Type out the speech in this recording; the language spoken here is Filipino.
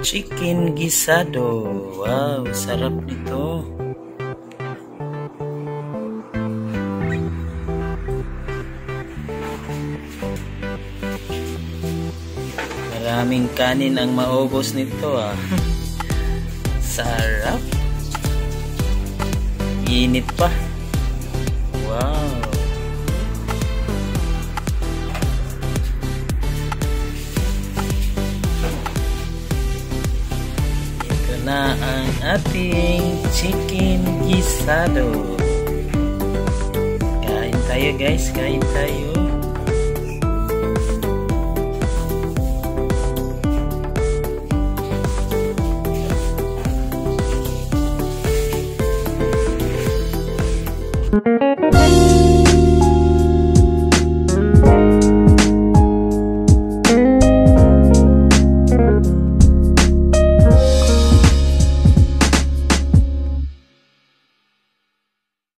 Chicken gisado. Wow, sarap nito. Maraming kanin ang maubos nito ah. Sarap. Init pa. Wow. Ito na ang ating chicken gisado. Kain tayo guys, kain tayo. Thank you.